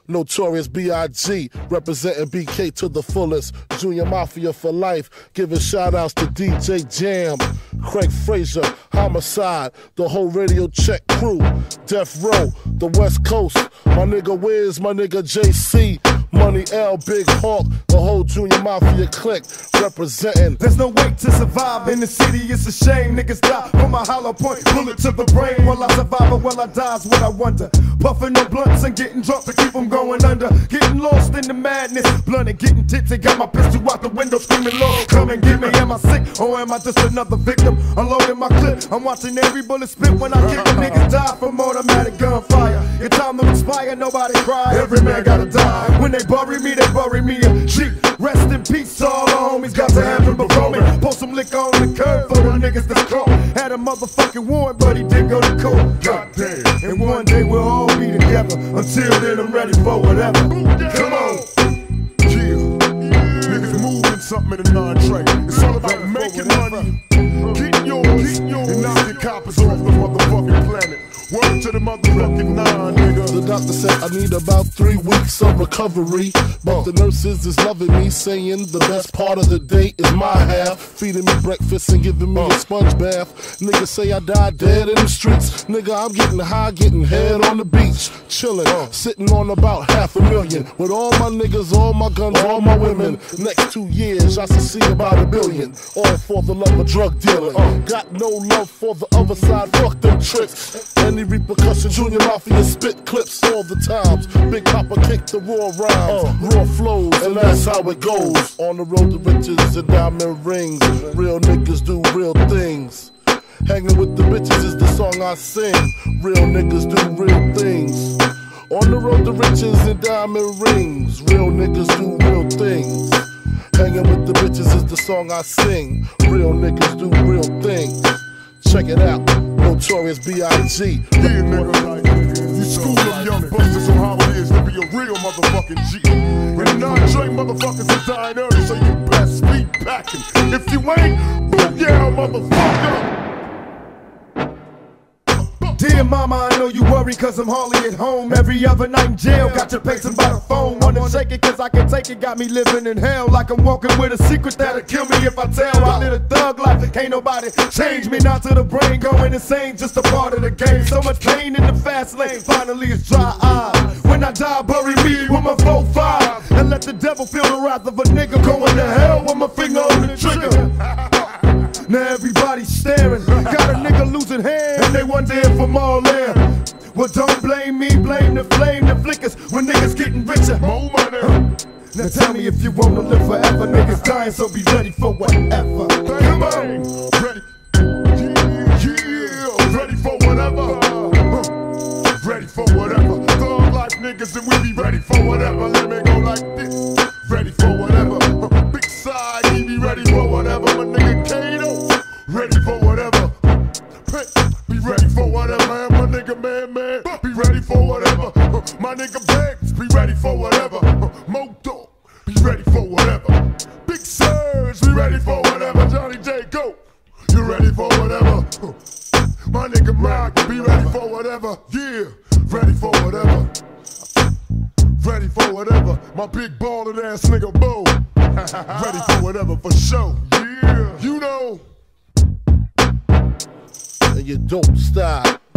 Notorious B.I.G. representing BK to the fullest. Junior Mafia for life. Giving shout outs to DJ Jam, Craig Frazier, Homicide, the whole Radio Check crew, Death Row, the West Coast, my nigga Wiz, my nigga JC, Money L, Big Hawk, the whole Junior Mafia clique representing. There's no way to survive in the city, it's a shame. Niggas die from a hollow point, bullet to the brain. Will I survive or will I die is what I wonder. Puffing no blunts and getting drunk to keep them going under. Getting lost in the madness, blunt and getting tipsy. Got my pistol out the window screaming, Lord, come and get me. Am I sick or am I just another victim? Unloading my clip, I'm watching every bullet spit. When I get the niggas die from automatic gunfire. Your time to expire, nobody cry. Every man gotta die. When they bury me a G. Rest in peace, all the homies got to heaven before me. Pour some liquor on the curb for the niggas that's cold. Had a motherfucking warrant, but he didn't go to court. Goddamn. And one day we'll all be together. Until then, I'm ready for whatever. Come on. Niggas moving something in the non-track. It's all about making money, getting yours, and knocking coppers off the motherfucking planet. Word to the motherfucking nine, nigga. The doctor said I need about 3 weeks of recovery, but the nurses is loving me, saying the best part of the day is my half. Feeding me breakfast and giving me a sponge bath. Niggas say I died dead in the streets. Nigga, I'm getting high, getting head on the beach, chilling, sitting on about $500,000 with all my niggas, all my guns, all my women. Next 2 years I should see about $1 billion, all for the love of drug dealing. Got no love for the other side, fuck them tricks. Any repercussion, Junior Mafia spit clips all the times. Big Papa kick the raw rhymes, raw flows, and that's how it goes. On the road to riches and diamond rings, real niggas do real things. Hanging with the bitches is the song I sing. Real niggas do real things. On the road to riches and diamond rings, real niggas do real things. Hanging with the bitches is the song I sing. Real niggas do real things. Check it out, Notorious B.I.G. Yeah, nigga, like, you school them young busters on how it is to be a real motherfucking G. And non-Dre motherfuckers are dying early, so you best be packing. If you ain't, yeah, motherfucker. Dear mama, I know you worry cause I'm hardly at home. Every other night in jail, got your pacing by the phone. Wanna shake it cause I can take it, got me living in hell. Like I'm walking with a secret that'll kill me if I tell. I live a thug life, can't nobody change me. Not to the brain, going insane, just a part of the game. So much pain in the fast lane, finally it's dry eyes. When I die, bury me with my 4-5. And let the devil feel the wrath of a nigga going to hell with my finger on the trigger. Now everybody's staring, got a nigga losing hair, and they wonder if I'm all there. Well, don't blame me, blame the flame that flickers when niggas getting richer. More money. Now tell me if you wanna live forever, niggas dying, so be ready for whatever. Come on, ready, yeah, ready for whatever. Ready for whatever. Thug life niggas, and we be ready for whatever. Let me go like this. Ready for whatever. Big side, he be ready for whatever. My nigga Kato, ready for whatever. Be ready for whatever. And my nigga Man, be ready for whatever. My nigga Begs, be ready for whatever. Moto, be ready for whatever. Big Surge, be ready for whatever. Johnny J. Go, you ready for whatever. My nigga Rock, be ready for whatever. Yeah, ready for whatever. Ready for whatever. My big ballin' ass nigga Bo, ready for whatever for sure. Yeah, you know. And you don't stop.